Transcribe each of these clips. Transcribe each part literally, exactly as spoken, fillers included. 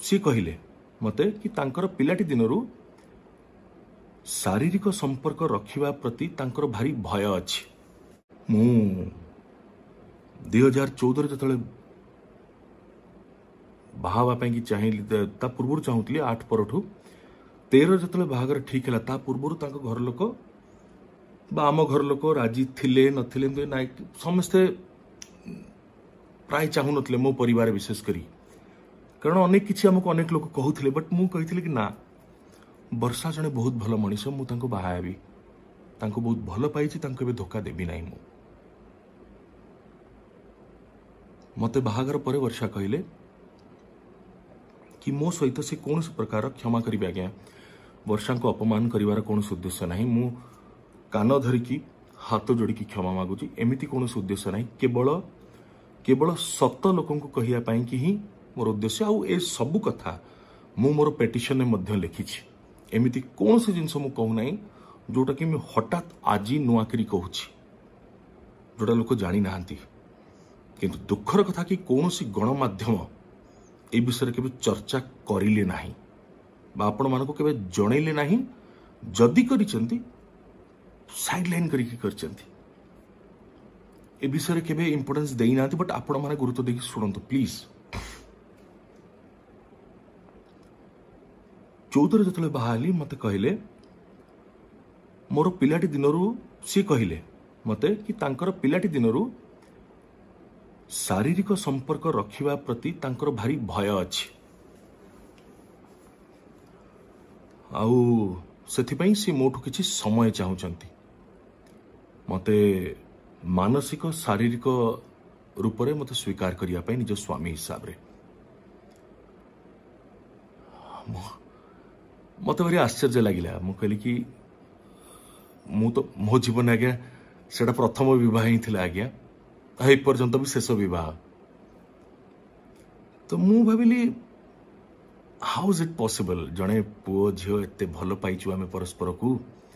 सी कहले मते कि तांकर पिलाटी दिनरू शारीरिक संपर्क रखिबा प्रति तांकर भारी भय अछि। मु दुई हजार चौदह जो बाहावा कि चाहिए ता पूर्व चाहूली आठ परठू तेरह जो बाहागर ठीक है ता पूर्व घर लोक बा आम घर लोक राजी थिले नथिले ना समस्ते प्राय चाहू नथिले मो परिवार विशेष करी कारण अनेक किछि हमको अनेक लोक कहूथिले बट मु कहिथिले कि ना वर्षा जने बहुत भल मनीष मु तांको बाहाबी तांको बहुत भल पाइछि तांको बे धोखा देबी नाही मु मते बाहागर परे वर्षा कहले कि मो सहित से कौन प्रकार क्षमा करेंगे आज्ञा वर्षा को अपमान करिवार कौन उद्देश्य नहीं मु कान धरिकी हाथ जोड़िकी क्षमा मागुची एमिति कौन उद्देश्य नहीं केवल केवल सत लोक कहया पाई कि ही मोर उद्देश्य आउ ए सबु कथा मु मोर पेटिशन में मध्य लिखी एमिति कौन सी जिनस मु कहू नहीं जोटा कि मैं हठात आज नुआकरी कहूँ जोटा लोक जानी नाहांती किंतु दुखर कथा कि कौन सी गणमाध्यम ए विषय के चर्चा करिले नाही बा आपण मानको केबे जणैले नाही जदी करिसेंती साइडलाइन करिके करचंती ए विषय केबे इंपोर्टेंस देई नांती बट आपण माने गुरुत्व देखि सुनंतु प्लीज। चौदह जतले बाहाली मते कहले मोर पिलाटी दिनरू सी कहले मते कि तांकर पिलाटी दिनरू शारीरिक संपर्क रखिबा प्रति तांकर भारी भय अछि आउ सेथिपई सी मोठु किछि समय चाहूचंती मते मानसिक शारीरिक रूप रे मते स्वीकार करिया पई निज स्वामी हिसाब रे मते भारी आश्चर्य लागिला मु कहली कि मु तो मो जीवन आज्ञा सेटा प्रथम विवाह ही थिला आज्ञा ए पर्यंत भी शेष विवाह तो मु भाविली हाउ इज इट पॉसिबल जड़े पुओ झील एत भल पाइचु आम परस्पर को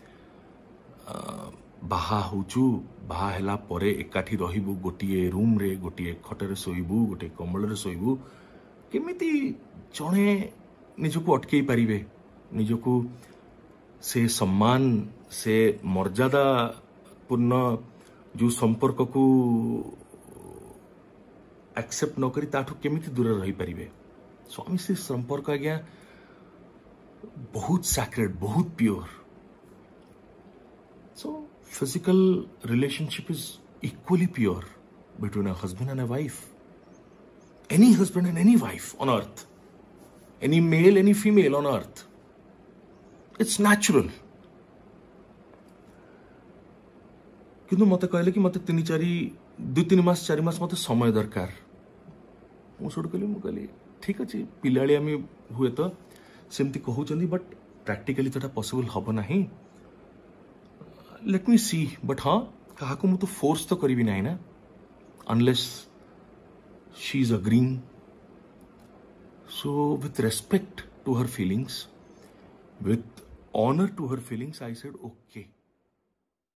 बाहा होचु बाहा हैला परे एकाठी रहिबु गोटिए रूम रे गोटिए खटरे सोइबु गोटे कमल रे सोइबु केमिति जड़े निजको अटकई पारिबे निजको से सम्मान से मर्यादा पूर्ण जो संपर्क को एक्सेप्ट न करी ताठू केमिति दूर रही पारिबे स्वामी से संपर्क आज्ञा बहुत सैक्रेड बहुत pure so physical relationship is equally pure between a husband and a wife any husband and any wife on earth any male any female on earth it's natural किंतु मते कहले कि मते तीन चारि दु तीन मास चारि मास मते समय दरकार मु सोड कहली मु कहली ठीक अछि पिलाळिया में हुए तो सेमती कहउचंदी बट प्रैक्टिकली तोटा पॉसिबल हबो नाही लेट मी सी बट हां कहा को मु तो फोर्स तो करिवि नाही ना unless she is agreeing so with respect to her feelings with honour to her feelings I said okay